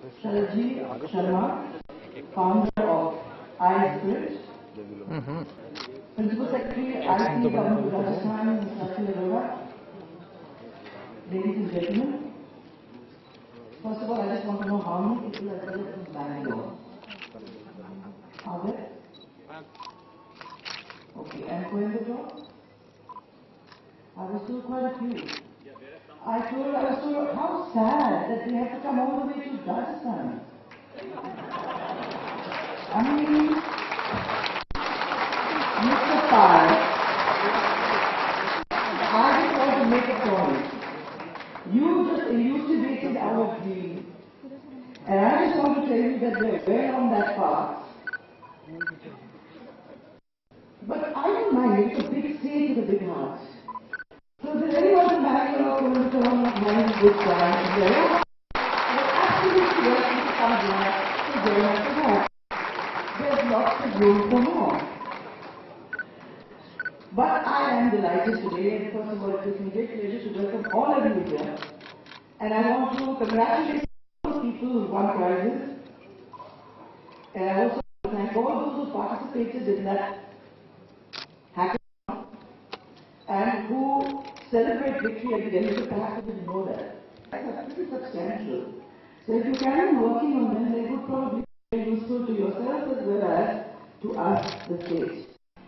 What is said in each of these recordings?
Sharaji Sharma, founder of i-Spirit, Principal Secretary, IT, Government of Rajasthan, Mr. Ladies and gentlemen, first of all, I just want to know how many people are there from Bangalore. Are there? Okay, and Coimbatore? I was told quite a few. I was told how sad that they have to come all the way to Rajasthan. I mean, Mr. Pai, I just want to make a point. You just elucidated our dream, and I just want to tell you that we're well on that path. But I don't mind, it's a big state with a big heart. So if there's anyone from Bangalore who will come having a good time, we're absolutely welcome to come here to join us for that. There's lots of room for more. But I am delighted today, and first of all, it gives me great pleasure to welcome all of you here. And I want to congratulate all the people who won prizes. And I also want to thank all those who participated in that hackathon and who celebrate victory at the end of the perhaps didn't know that. That's pretty substantial. So if you carry on working on them, they would probably be very useful to yourself as well as to us, the state.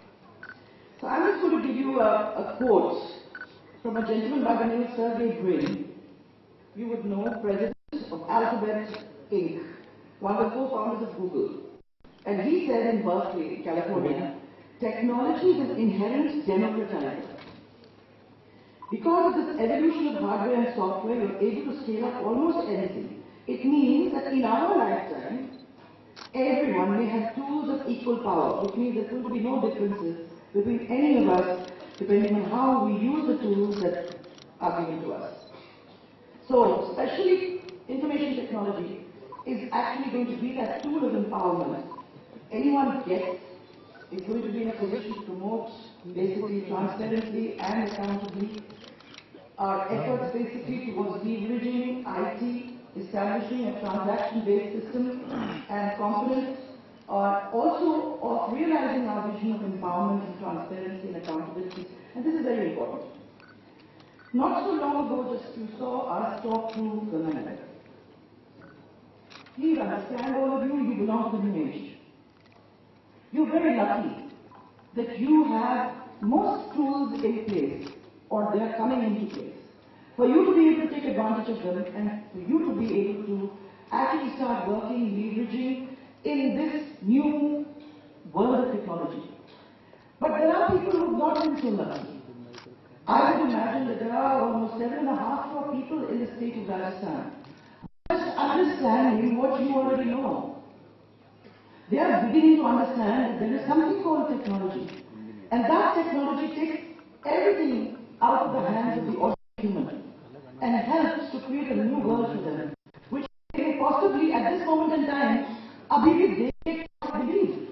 So I'm just going to give you a quote from a gentleman by the name of Sergey Brin. You would know, president of Alphabet Inc., one of the co-founders of Google. And he said in Berkeley, California, technology is an inherent democratizer. Because of this evolution of hardware and software, you're able to scale up almost anything. It means that in our lifetime, everyone may have tools of equal power, which means there's going to be no differences between any of us, depending on how we use the tools that are given to us. So, especially information technology is actually going to be that tool of empowerment. Anyone gets is going to be in a position to promote basically transparency and accountability. Our efforts basically towards leveraging IT, establishing a transaction-based system and components are also of realizing our vision of empowerment and transparency and accountability. And this is very important. Not so long ago, just you saw us talk through the matter. Please understand, all of you, you belong to the new age. You're very lucky that you have most tools in place, or they're coming into place, for you to be able to take advantage of them and for you to be able to actually start working, leveraging in this new world of technology. But there are people who have not been so lucky. I would imagine that there are almost 7.5 crore people in the state of Rajasthan just understanding what you already know. They are beginning to understand that there is something called technology. And that technology takes everything out of the hands of the ordinary human and helps to create a new world for them, which they possibly at this moment in time are being they cannot believe.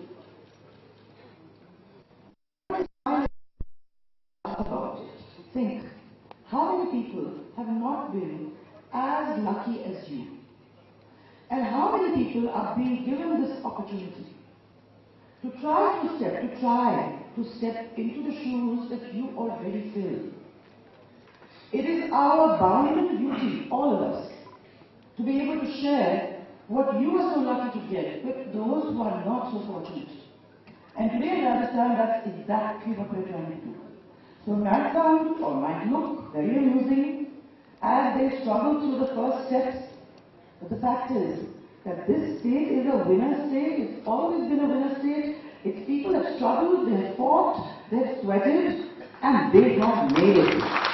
Think, how many people have not been as lucky as you? And how many people are being given this opportunity to try to step into the shoes that you already fill? It is our bounden duty, all of us, to be able to share what you are so lucky to get with those who are not so fortunate. And today I understand that's exactly what we're trying to do. So might sound or might look very amusing as they struggle through the first steps, but the fact is that this state is a winner state. It's always been a winner state. Its people have struggled, they have fought, they have sweated, and they have made it.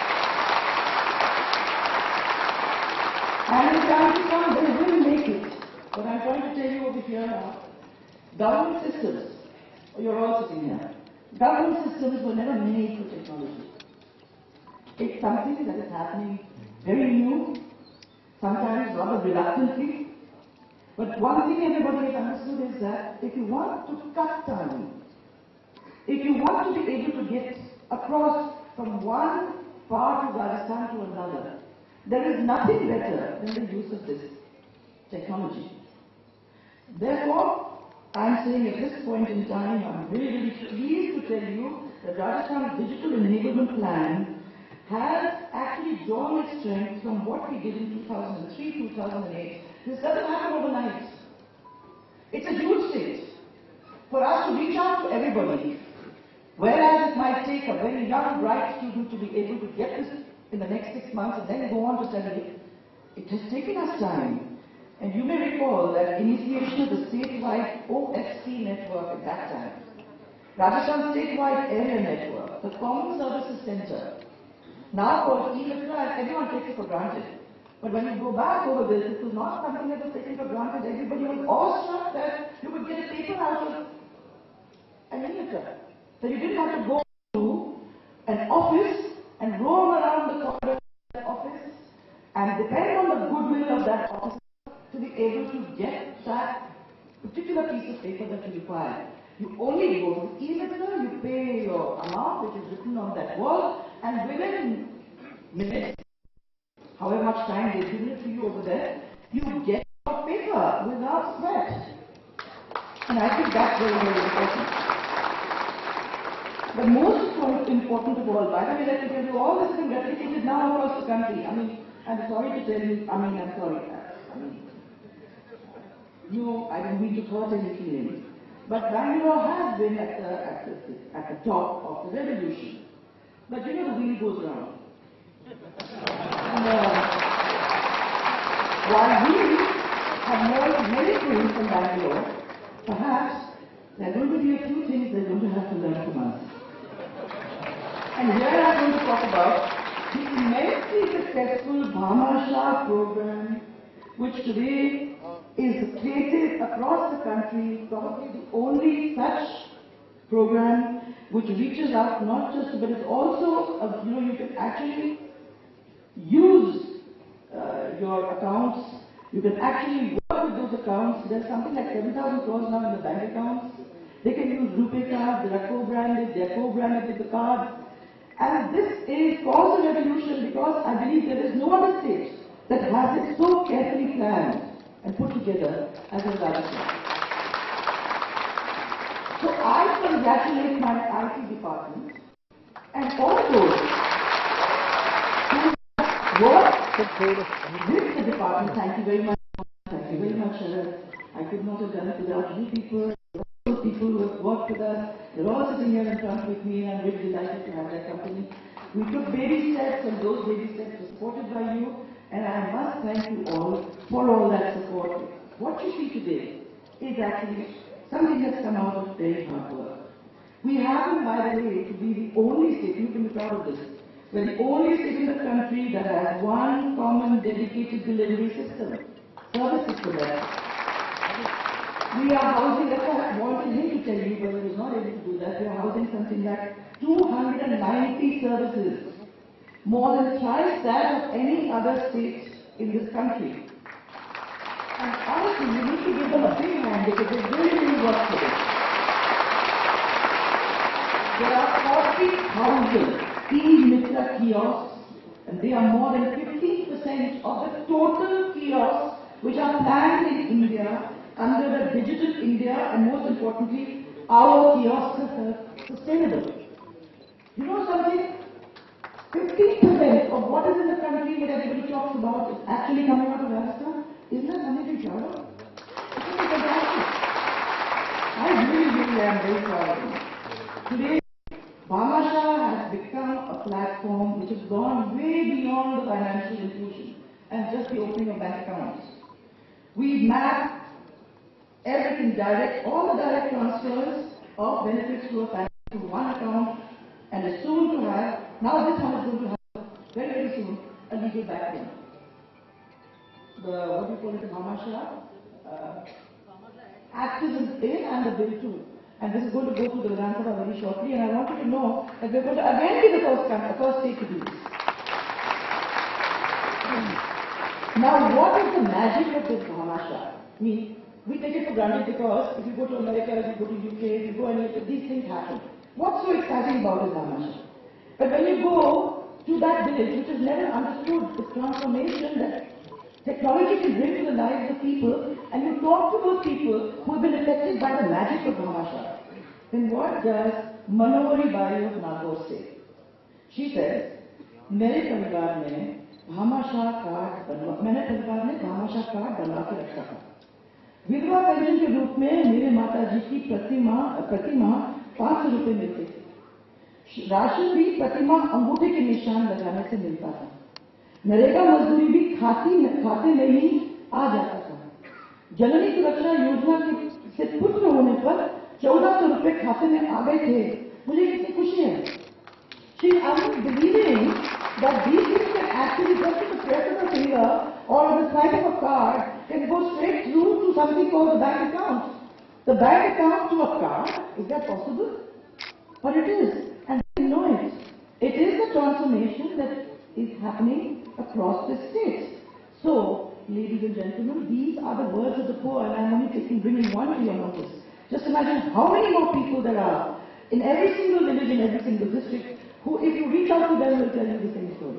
And in time to come, they will make it. But I'm trying to tell you over here now, government systems, you're all sitting here, government systems were never made for technology. It's something that is happening very new, sometimes rather reluctantly. But one thing everybody has understood is that if you want to cut time, if you want to be able to get across from one part of Rajasthan to another, there is nothing better than the use of this technology. Therefore, I'm saying at this point in time, I'm really pleased to tell you that Rajasthan's Digital Enablement Plan has actually drawn its strength from what we did in 2003, 2008. This doesn't happen overnight. It's a huge state for us to reach out to everybody. Whereas it might take a very young, bright student to be able to get this in the next 6 months and then go on to study, it has taken us time. And you may recall that initiation of the statewide OFC network at that time, Rajasthan statewide area network, the Common Services Center, now called e-Mitra, and everyone takes it for granted. But when you go back over this was not something that was taken for granted. Everybody was awestruck that you could get a paper out of an e-Mitra. So you didn't have to go to an office and roam around the corridor of that office and depend on the goodwill of that officer to be able to get that particular piece of paper that you require. You only go to e-Mitra, you pay your amount which is written on that wall, and within minutes, however much time they've given it to you over there, you get your paper without sweat. And I think that's very, very important. The most important of all, by the way, let me tell you, all this has been replicated now across the country. I mean, I'm sorry to tell you, I'm sorry. I don't mean to hurt any feelings. But Bangalore has been at the top of the revolution. But you know the wheel goes round. And, while we have learned many things from Bangalore, perhaps there are going to be a few things they're going to have to learn from us. And here I'm going to talk about the immensely successful Bhamashah program, which today is created across the country, probably the only such program which reaches out not just, but it's also, you can actually use your accounts, you can actually work with those accounts. There's something like 7,000 crores now in the bank accounts. They can use RuPay cards, they are co-branded, they are co-branded with the cards. And this is called a revolution because I believe there is no other state that has it so carefully planned and put together as a Rajasthan. So I congratulate my IT department and all those who worked with the department. Thank you very much. Thank you very much, Sharat. I could not have done it without you people. All people who have worked with us, they're all sitting here in front with me, and I'm really delighted to have their company. We took baby steps, and those baby steps were supported by you, and I must thank you all for all that support. What you see today is actually something that's come out of very hard work. We happen, by the way, to be the only state, you can be proud of this, we're the only state in the country that has one common dedicated delivery system, services for that. We are housing, that's what I wanted him to tell you, but he was not able to do that. We are housing something like 290 services, more than twice that of any other state in this country. And honestly, you need to give them a big hand because they really, really work for this. There are 40,000 e-Mitra kiosks, and they are more than 50% of the total kiosks which are planned in India under the Digital India, and most importantly, our kiosks are sustainable. You know something? 50% of what is in the country that everybody talks about is actually coming out of Rajasthan. Isn't that something to be proud of? Isn't it fantastic? I really am very proud of it. Today, Bhamashah has become a platform which has gone way beyond the financial inclusion and just the opening of bank accounts. We map everything direct, all the direct transfers of benefits to a family to one account, and is soon to have, now this one is going to have very, very soon, a legal backend. What do you call it, the Bhamashah? Activism in and the bill too. And this is going to go to the Vidhan Sabha very shortly, and I want you to know that we're going to again be the first state to do this. Now, what is the magic of this Bhamashah? We take it for granted because if you go to America, if you go to UK, if you go anywhere, these things happen. What's so exciting about this Bhamashah? But when you go to that village which has never understood the transformation that Technology can bring to the lives of people, and you talk to those people who have been affected by the magic of Bhamashah. Then what does Manohari Bai of Nagore say? She says, मेरे परिवार में Bhamashah card बनवा के रखा था। विधवा pension के रूप में मेरे माता जी की प्रति माह 500 रुपए मिलते थे। राशन भी प्रति माह अंगूठे के निशान लगाने से मिलता था। नरेगा मजदूरी भी खाते में ही आ जाता था। जननी सुरक्षा योजना से पुत्र होने पर 1400 रुपए खाते में आ गए थे। मुझे कितनी खुशी है। She is believing that these things can actually just with the press of a finger or the swipe of a card can go straight through to something called the bank account. The bank account to a card, is that possible? But it is, and they know it. It is the transformation that is happening across the states. So, ladies and gentlemen, these are the words of the poor, and I'm only bringing one to your notice. Just imagine how many more people there are in every single village, in every single district, who, if you reach out to them, will tell you the same story.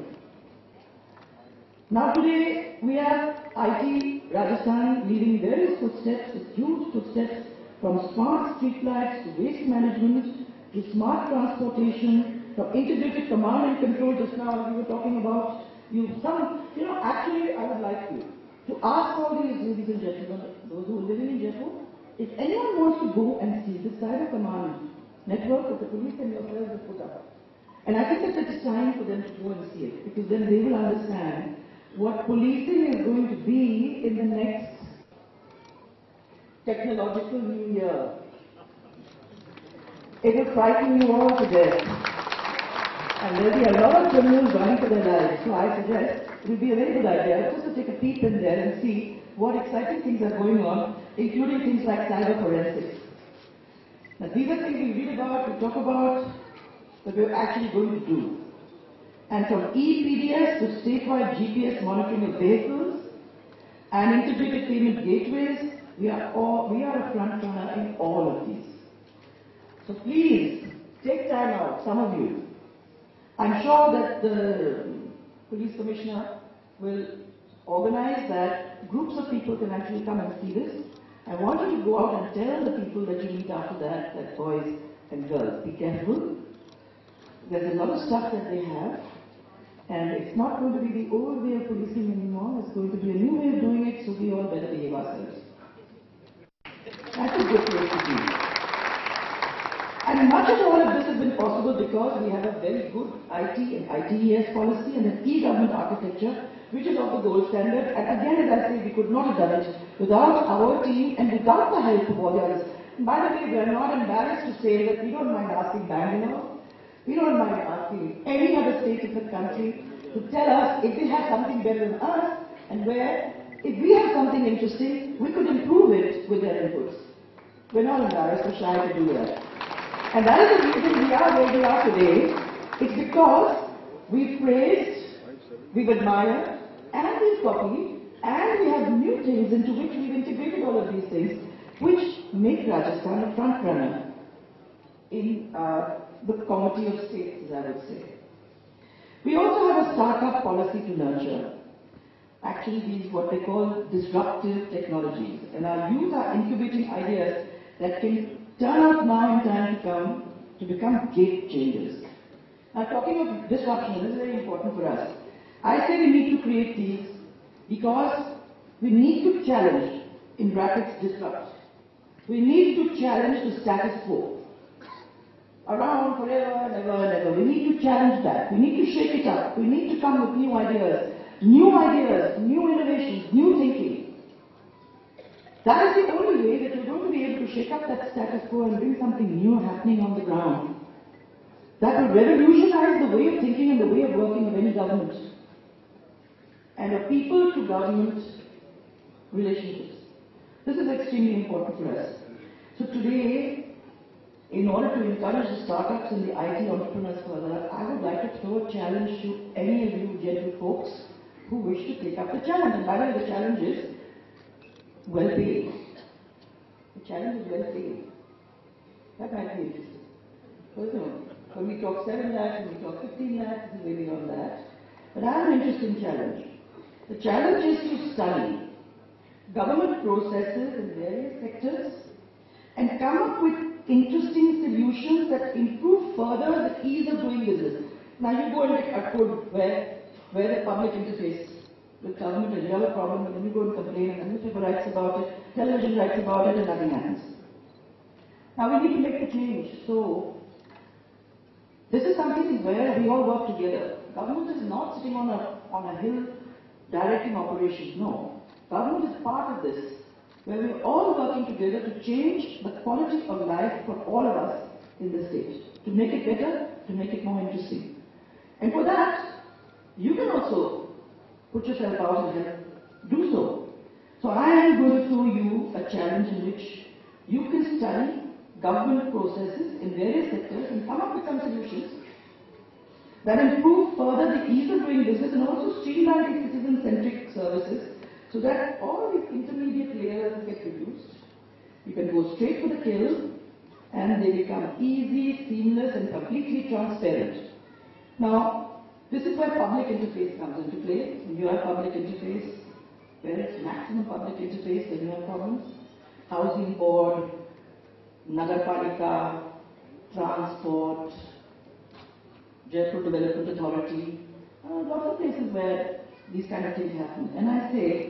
Now today, we have IT Rajasthan leading various footsteps, huge footsteps, from smart street lights to waste management to smart transportation, from integrated command and control. Just now we were talking about actually I would like you to ask all these ladies and gentlemen, those who are living in Jaipur, if anyone wants to go and see this cyber command network that the police and yourselves have put up. And I think that it's time for them to go and see it, because then they will understand what policing is going to be in the next technological new year. It will frighten you all to death. And there will be a lot of criminals running for their lives. So I suggest it will be a very good idea just to take a peep in there and see what exciting things are going on, including things like cyber forensics. Now these are things we read about, we talk about, but we're actually going to do. And from e-PDS to statewide GPS monitoring of vehicles and integrated payment gateways, we are a front runner in all of these. So please, take time out, some of you. I'm sure that the police commissioner will organize that groups of people can actually come and see this. I want you to go out and tell the people that you meet after that boys and girls, be careful. There's a lot of stuff that they have, and it's not going to be the old way of policing anymore. It's going to be a new way of doing it, so we all better behave ourselves. That's a good place to be. And much of all of this has been possible because we have a very good IT and ITES policy and an e-government architecture which is of the gold standard. And again, as I say, we could not have done it without our team and without the help of all the others. And by the way, we are not embarrassed to say that we don't mind asking Bangalore, we don't mind asking any other state in the country to tell us if they have something better than us, and where, if we have something interesting, we could improve it with their inputs. We're not embarrassed or shy to do that. And that is the reason we are where we are today. It's because we've praised, we've admired, and we've copied, and we have new things into which we've integrated all of these things, which make Rajasthan a front runner in the comity of states, as I would say. We also have a startup policy to nurture. Actually, these what they call disruptive technologies, and our youth are incubating ideas that can turn out now in time to come to become game changers. Now, talking of disruption, this is very important for us. I say we need to create these because we need to challenge, in brackets, disrupt. We need to challenge the status quo. Around forever and ever and ever. We need to challenge that. We need to shake it up. We need to come with new ideas, new innovations, new thinking. That is the only way that you're going to be able to shake up that status quo and bring something new happening on the ground. That will revolutionize the way of thinking and the way of working of any government. And of people to government relationships. This is extremely important for us. So today, in order to encourage the startups and the IT entrepreneurs further, I would like to throw a challenge to any of you gentle folks who wish to take up the challenge. And by the way, the challenge is well paid. The challenge is well paid. That might be interesting. Because when we talk 7 lakhs, when we talk 15 lakhs, it's way beyond that. But I have an interesting challenge. The challenge is to study government processes in various sectors and come up with interesting solutions that improve further the ease of doing business. Now you go and look at code where the public interface with government is a real problem, and then you go and complain, and the newspaper writes about it, television writes about it, and nothing happens. Now we need to make a change. So this is something where we all work together. Government is not sitting on a hill directing operations. No. Government is part of this, where we're all working together to change the quality of life for all of us in the state, to make it better, to make it more interesting. And for that, you can also put yourself out and help do so. So I am going to throw you a challenge in which you can study government processes in various sectors and come up with some solutions that improve further the ease of doing business and also streamline the citizen-centric services so that all these intermediate layers get reduced. You can go straight for the kill and they become easy, seamless and completely transparent. Now, this is where public interface comes into play. When you have public interface, where it's maximum public interface when you have problems. Housing board, Nagarpalika, transport, Jaipur Development Authority, lots of places where these kind of things happen. And I say,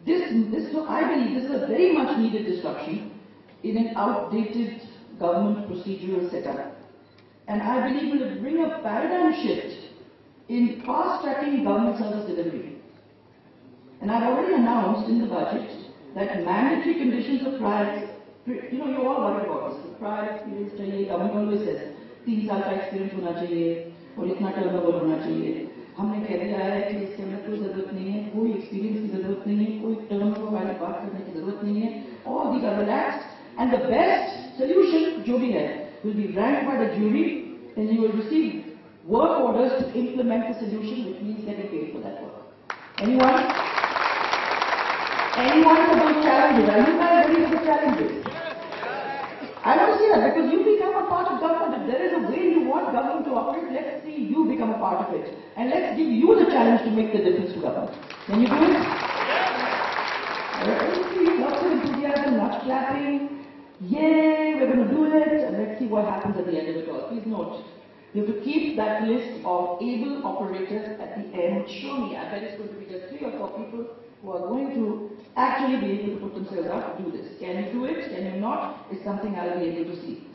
I believe this is a very much needed disruption in an outdated government procedural setup. And I believe it will bring a paradigm shift in fast-tracking government service delivery. And I've already announced in the budget that mandatory conditions of prior, you all worry about this, the prior experience chahiye, government always says, 3 साल का experience होना चाहिए, और इतना turnover होना चाहिए. हमने कह दिया है कि इसके अंदर कोई जरूरत नहीं है, कोई experience की जरूरत नहीं है, कोई turnover वाली बात करने की जरूरत नहीं है. All these are relaxed, and the best solution जो भी है will be ranked by the jury, and you will receive work orders to implement the solution, which means getting paid for that work. Anyone for those challenges? Are you guys ready for the challenges? I want to see that because you become a part of government. If there is a way you want government to operate, let's see you become a part of it. And let's give you the challenge to make the difference to government. Can you do it? Let's see, lots of enthusiasm, much clapping. Yay, we're going to do it. And let's see what happens at the end of it all. Please note, you have to keep that list of able operators at the end. Show me. I bet it's going to be just 3 or 4 people who are going to actually be able to put themselves out to do this. Can you do it? Can you not? Is something I'll be able to see.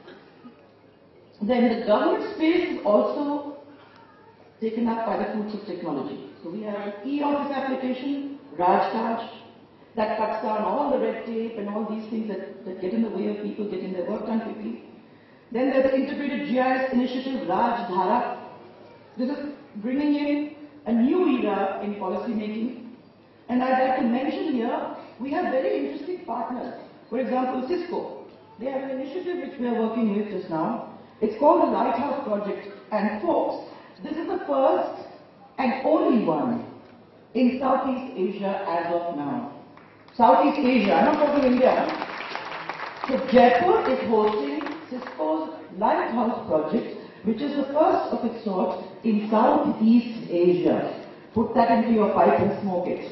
Then the government space is also taken up by the fruits of technology. So we have an e-office application, Raj, that cuts down all the red tape and all these things that get in the way of people getting their work done quickly. Then there's the integrated GIS initiative, Raj. This is bringing in a new era in policy making. And I'd like to mention here, we have very interesting partners. For example, Cisco. They have an initiative which we are working with just now. It's called the Lighthouse Project. And folks, this is the first and only one in Southeast Asia as of now. Southeast Asia, I'm not talking India. So Jaipur is hosting Cisco's Lighthouse Project, which is the first of its sort in Southeast Asia. Put that into your pipe and smoke it.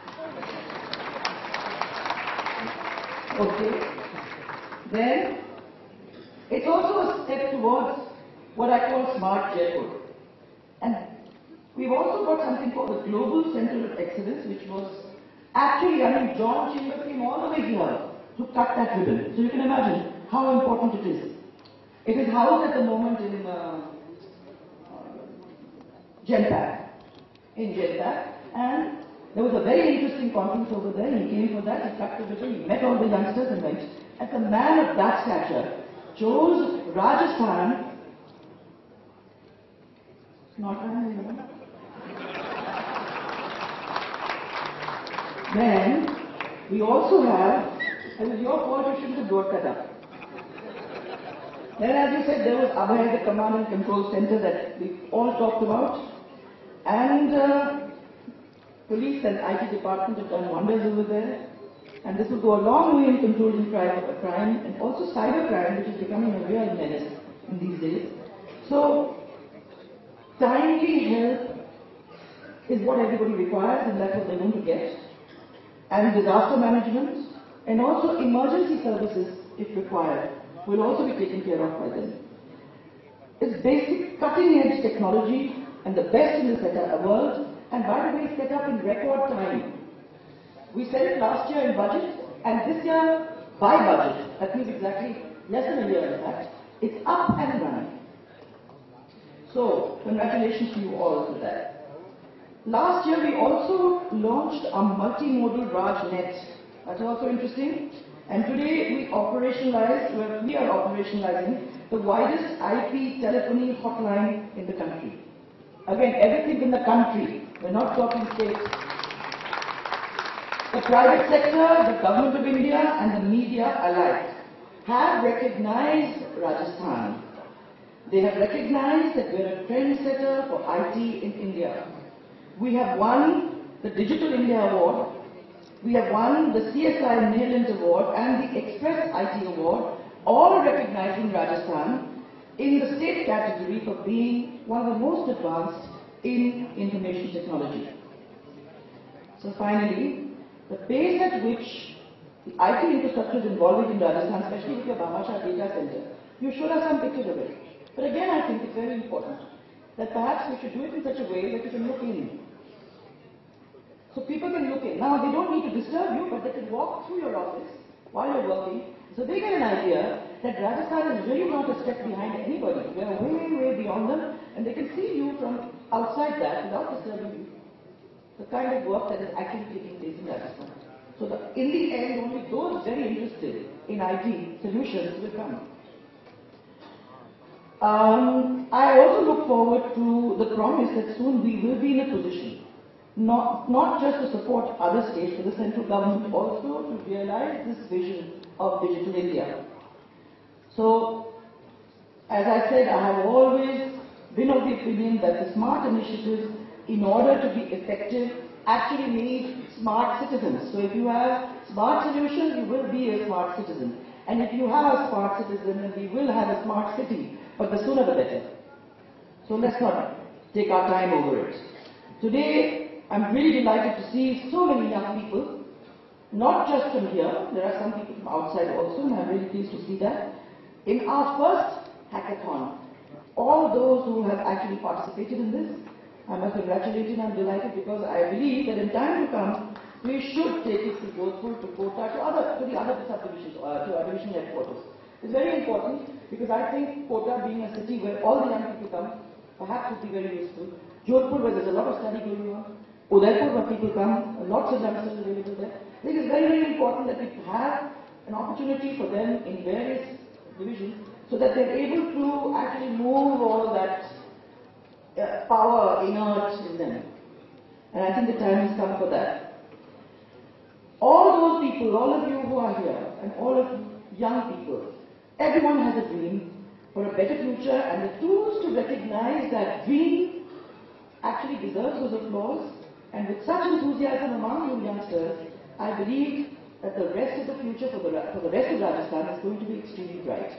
Okay. Then, it's also a step towards what I call Smart Jaipur. And we've also got something called the Global Center of Excellence, which was actually, John Chimber came all the way here to cut that ribbon. So you can imagine how important it is. It is housed at the moment in Genpact. And there was a very interesting conference over there. He came for that, he cut the ribbon, he met all the youngsters and went. As a man of that stature, chose Rajasthan, not Rajasthan. Then, we also have, it was your fault you shouldn't have brought that up. Then as you said, there was Abhay, the Command and Control Center that we all talked about. And police and IT department have done wonders over there. And this will go a long way in controlling crime and also cybercrime, which is becoming a real menace in these days. So, timely help is what everybody requires, and that's what they're going to get. And disaster management, and also emergency services, if required, will also be taken care of by them. It's basic cutting-edge technology and the best in the world, and by the way, set up in record time. We said it last year in budget, and this year by budget, that means exactly less than a year in fact, it's up and running. So, congratulations to you all for that. Last year we also launched a multimodal Raj net. That's also interesting. And today we are operationalizing the widest IP telephony hotline in the country. Again, everything in the country. We're not talking states. The private sector, the government of India and the media alike have recognized Rajasthan. They have recognized that we're a trendsetter for IT in India. We have won the Digital India Award. We have won the CSI Nailent Award and the Express IT Award, all recognizing Rajasthan in the state category for being one of the most advanced in information technology. So finally, the pace at which the IT infrastructure is evolving in Rajasthan, especially with your Bhamashah data center, you showed us some pictures of it. But again, I think it's very important that perhaps we should do it in such a way that you can look in. So people can look in. Now, they don't need to disturb you, but they can walk through your office while you're working, so they get an idea that Rajasthan is really not a step behind anybody. We are way, way beyond them, and they can see you from outside that without disturbing you. The kind of work that is actually taking place in Rajasthan. So in the end, only those very interested in IT solutions will come. I also look forward to the promise that soon we will be in a position not just to support other states, but the central government also to realize this vision of Digital India. So, as I said, I have always been of the opinion that the smart initiatives, in order to be effective, actually need smart citizens. So if you have smart solutions, you will be a smart citizen. And if you have a smart citizen, then we will have a smart city, but the sooner the better. So let's not take our time over it. Today, I'm really delighted to see so many young people, not just from here, there are some people from outside also, and I'm really pleased to see that. In our first hackathon, all those who have actually participated in this, I must congratulate you and I'm delighted because I believe that in time to come, we should take it to Jodhpur, to Kota, to the other subdivisions, to our division headquarters. It's very important because I think Kota being a city where all the young people come, perhaps would be very useful. Jodhpur where there's a lot of study going on, Udaipur where people come, lots of youngsters available there. I think it's very, very important that we have an opportunity for them in various divisions so that they're able to actually move all that power inert in them. And I think the time has come for that. All those people, all of you who are here, and all of young people, everyone has a dream for a better future, and the tools to recognize that dream actually deserves those applause. And with such enthusiasm among you youngsters, I believe that the rest of the future for the rest of Rajasthan is going to be extremely bright.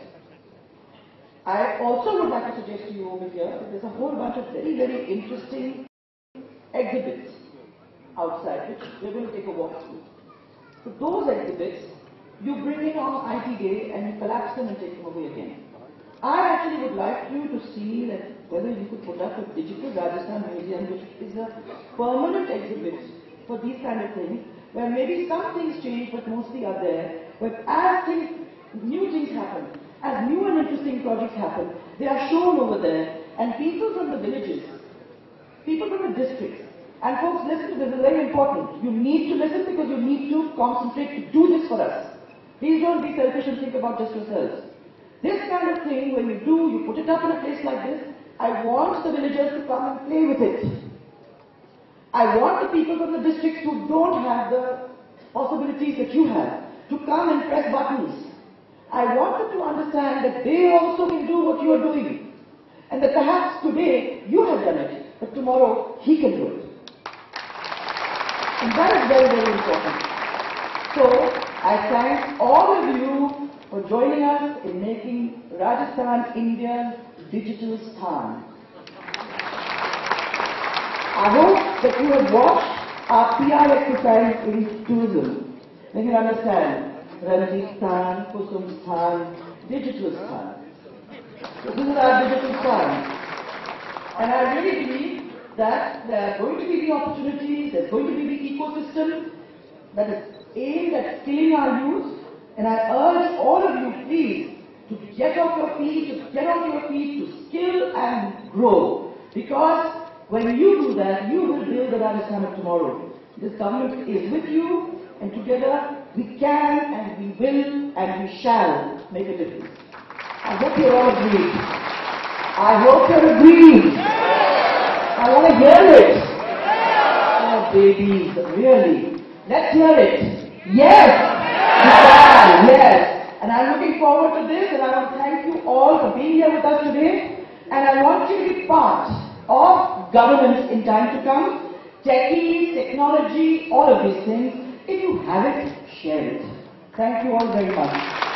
I also would like to suggest to you over here that there's a whole bunch of very, very interesting exhibits outside, which we're going to take a walk through. So those exhibits, you bring in on IT Day and you collapse them and take them away again. I actually would like you to see that whether you could put up a digital Rajasthan museum, which is a permanent exhibit for these kind of things, where maybe some things change but mostly are there, but as new things happen, as new and interesting projects happen, they are shown over there, and people from the villages, people from the districts, and folks, listen, this is very important. You need to listen because you need to concentrate to do this for us. Please don't be selfish and think about just yourselves. This kind of thing, when you do, you put it up in a place like this, I want the villagers to come and play with it. I want the people from the districts who don't have the possibilities that you have to come and press buttons. I want them to understand that they also can do what you are doing. And that perhaps today you have done it, but tomorrow he can do it. And that is very, very important. So, I thank all of you for joining us in making Rajasthan India's digital star. I hope that you have watched our PR exercise in tourism, then you'll understand Rajasthan, Vasundhara, digital Stan. So this is our digital Stan. And I really believe that there are going to be the opportunities, there's going to be the ecosystem that is aimed at skilling our youth. And I urge all of you, please, to get off your feet, to skill and grow. Because when you do that, you will build the Rajasthan of tomorrow. This government is with you, and together we can and we will and we shall make a difference. I hope you're all agreed. I hope you're agreed. I want to hear it. Oh, babies, really. Let's hear it. Yes! Yes! And I'm looking forward to this, and I want to thank you all for being here with us today. And I want you to be part of governance in time to come. Techies, technology, all of these things. If you have it, share it. Thank you all very much.